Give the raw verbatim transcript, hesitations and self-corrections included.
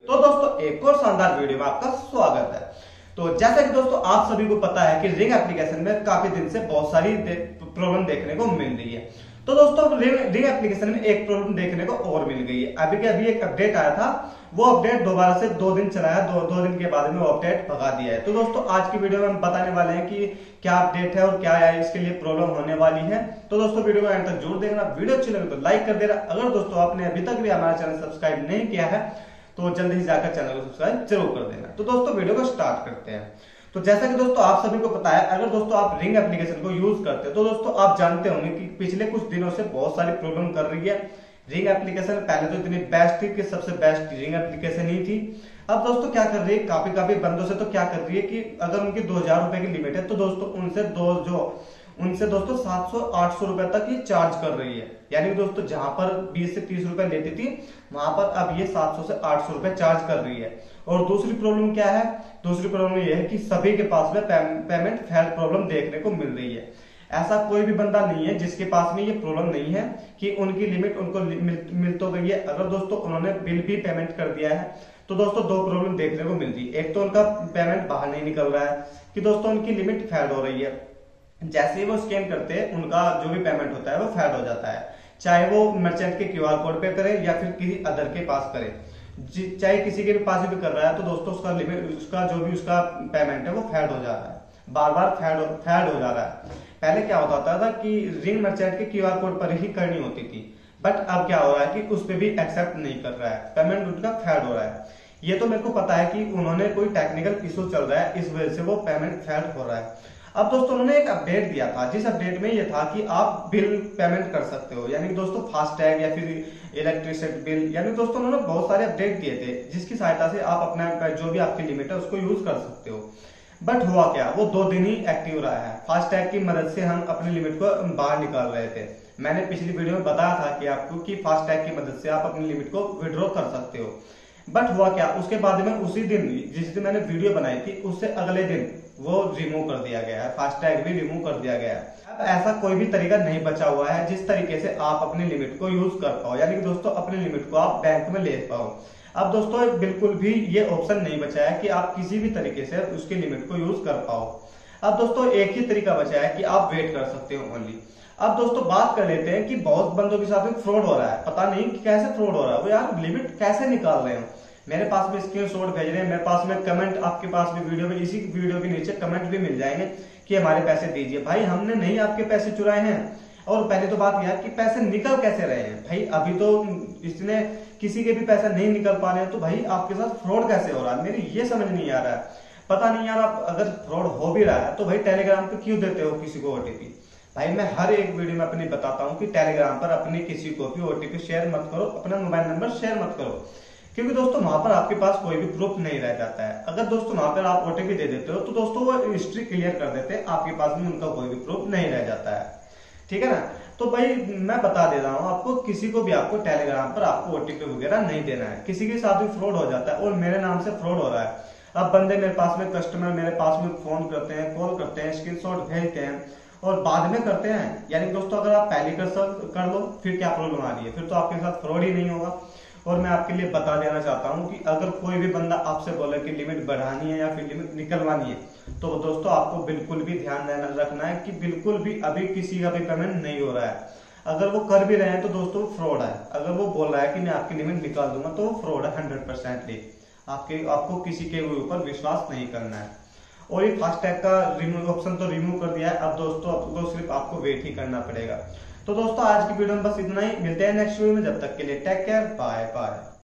तो दोस्तों एक और शानदार वीडियो में आपका स्वागत है। तो जैसा कि दोस्तों आप सभी को पता है कि रिंग एप्लीकेशन में काफी दिन से बहुत सारी दे, प्रॉब्लम देखने को मिल रही है। तो दोस्तों रिंग रिंग एप्लीकेशन में एक प्रॉब्लम देखने को और मिल गई है। अभी के अभी एक अपडेट आया था, वो अपडेट दोबारा से दो दिन चलाया, दो दो दिन के बाद में वो अपडेट भगा दिया है। तो दोस्तों आज की वीडियो में हम बताने वाले हैं कि क्या अपडेट है और क्या है, इसके लिए प्रॉब्लम होने वाली है। तो दोस्तों वीडियो को एंड तक जरूर देखना। वीडियो अच्छी लगे तो लाइक कर देना। अगर दोस्तों आपने अभी तक भी हमारा चैनल सब्सक्राइब नहीं किया है तो जल्दी ही जाकर चैनल को सब्सक्राइब जरूर कर देना। तो दोस्तों वीडियो को स्टार्ट करते हैं। तो जैसा कि दोस्तों आप सभी को पता है, अगर दोस्तों आप रिंग एप्लीकेशन को यूज करते हैं तो दोस्तों आप जानते होंगे कि पिछले कुछ दिनों से बहुत सारी प्रॉब्लम कर रही है रिंग एप्लीकेशन। पहले तो इतनी बेस्ट थी कि सबसे बेस्ट रिंग एप्लीकेशन ही थी। अब दोस्तों क्या कर रही है, काफी काफी बंदों से तो क्या कर रही है कि अगर उनकी दो हजार रुपए की लिमिट है तो दोस्तों उनसे दो जो उनसे दोस्तों सात सौ आठ सौ रुपए तक ही चार्ज कर रही है। यानी दोस्तों जहां पर बीस से तीस रुपए लेती थी वहां पर अब ये सात सौ से आठ सौ रुपए चार्ज कर रही है। और दूसरी प्रॉब्लम क्या है, दूसरी प्रॉब्लम ये है कि सभी के पास में पेमेंट फेल प्रॉब्लम देखने को मिल रही है। ऐसा कोई भी बंदा नहीं है जिसके पास में ये प्रॉब्लम नहीं है कि उनकी लिमिट उनको मिल, मिल तो गई है। अगर दोस्तों उन्होंने बिल भी पेमेंट कर दिया है तो दोस्तों दो प्रॉब्लम देखने को मिल रही है। एक तो उनका पेमेंट बाहर नहीं निकल रहा है कि दोस्तों उनकी लिमिट फेल हो रही है। जैसे ही वो स्कैन करते हैं उनका जो भी पेमेंट होता है वो फेड हो जाता है, चाहे वो मर्चेंट के क्यूआर कोड पे करे या फिर किसी अदर के पास करे। चाहे किसी के भी पास भी कर रहा है तो दोस्तों उसका लिमिट उसका जो भी उसका पेमेंट है वो फेड हो जा रहा है, बार बार फेड फेड हो जा रहा है। पहले क्या होता था कि रिंग मर्चेंट के क्यूआर कोड पर ही करनी होती थी, बट अब क्या हो रहा है कि उस पर भी एक्सेप्ट नहीं कर रहा है, पेमेंट उनका फेड हो रहा है। ये तो मेरे को पता है कि उन्होंने कोई टेक्निकल इशू चल रहा है, इस वजह से वो पेमेंट फेड हो रहा है। अब दोस्तों उन्होंने एक अपडेट दिया था, जिस अपडेट में ये था कि आप बिल पेमेंट कर सकते हो, यानी दोस्तों फास्टैग या फिर इलेक्ट्रिसिटी बिल, यानी दोस्तों उन्होंने बहुत सारे अपडेट दिए थे जिसकी सहायता से आप अपना जो भी आपकी लिमिट है उसको यूज कर सकते हो। बट हुआ क्या, वो दो दिन ही एक्टिव रहा है। फास्टैग की मदद से हम अपनी लिमिट को बाहर निकाल रहे थे। मैंने पिछली वीडियो में बताया था कि आपको कि फास्टैग की मदद से आप अपनी लिमिट को विड्रॉ कर सकते हो। बट हुआ क्या, उसके बाद में उसी दिन जिस दिन मैंने वीडियो बनाई थी उससे अगले दिन वो रिमूव कर दिया गया है, फास्टैग भी रिमूव कर दिया गया है। अब ऐसा कोई भी तरीका नहीं बचा हुआ है जिस तरीके से आप अपनी लिमिट को यूज कर पाओ, यानी कि दोस्तों अपनी लिमिट को आप बैंक में ले पाओ। अब दोस्तों बिल्कुल भी ये ऑप्शन नहीं बचा है कि आप किसी भी तरीके से उसकी लिमिट को यूज कर पाओ। अब दोस्तों एक ही तरीका बचा है कि आप वेट कर सकते हो ओनली। अब दोस्तों बात कर लेते हैं कि बहुत बंदों के साथ में फ्रॉड हो रहा है, पता नहीं कि कैसे फ्रॉड हो रहा है, वो यार लिमिट कैसे निकाल रहे हैं। मेरे पास में स्क्रीनशॉट भेज रहे हैं, मेरे पास में कमेंट, आपके पास में वीडियो में इसी वीडियो के नीचे कमेंट भी मिल जाएंगे कि हमारे पैसे दीजिए। भाई हमने नहीं आपके पैसे चुराए हैं। और पहले तो बात यह है कि पैसे निकल कैसे रहे हैं। भाई अभी तो इसने किसी के भी पैसे नहीं निकल पा रहे हैं तो भाई आपके साथ फ्रॉड कैसे हो रहा है, मेरी ये समझ नहीं आ रहा है। पता नहीं यार, आप अगर फ्रॉड हो भी रहा है तो भाई टेलीग्राम पे क्यों देते हो किसी को ओटीपी। भाई मैं हर एक वीडियो में अपनी बताता हूँ कि टेलीग्राम पर अपने किसी को भी ओटीपी शेयर मत करो, अपना मोबाइल नंबर शेयर मत करो, क्योंकि दोस्तों वहां पर आपके पास कोई भी प्रूफ नहीं रह जाता है। अगर दोस्तों वहां पर आप ओटीपी दे देते हो तो दोस्तों वो हिस्ट्री क्लियर कर देते हैं, आपके पास भी उनका कोई भी प्रूफ नहीं रह जाता है। ठीक है ना। तो भाई मैं बता दे रहा हूँ आपको, किसी को भी आपको टेलीग्राम पर आपको ओटीपी वगैरह नहीं देना है। किसी के साथ भी फ्रॉड हो जाता है और मेरे नाम से फ्रॉड हो रहा है। अब बंदे मेरे पास में, कस्टमर मेरे पास में फोन करते हैं, कॉल करते हैं, स्क्रीनशॉट भेजते हैं और बाद में करते हैं। यानी दोस्तों अगर आप पहले कर कर लो फिर क्या प्रॉब्लम आ रही है, फिर तो आपके साथ फ्रॉड ही नहीं होगा। और मैं आपके लिए बता देना चाहता हूं कि अगर कोई भी बंदा आपसे बोले कि लिमिट बढ़ानी है या फिर लिमिट निकलवानी है तो दोस्तों आपको बिल्कुल भी ध्यान रखना है कि बिल्कुल भी अभी किसी का भी पेमेंट नहीं हो रहा है। अगर वो कर भी रहे हैं तो दोस्तों फ्रॉड है। अगर वो बोल रहा है कि मैं आपकी लिमिट निकाल दूंगा तो वो फ्रॉड है हंड्रेड परसेंटली। आपके आपको किसी के ऊपर विश्वास नहीं करना है। और ये फास्टैग का रिमूव ऑप्शन तो रिमूव कर दिया है, अब दोस्तों आपको सिर्फ आपको वेट ही करना पड़ेगा। तो दोस्तों आज की वीडियो में बस इतना ही, मिलते हैं नेक्स्ट वीडियो में। जब तक के लिए टेक केयर, बाय बाय।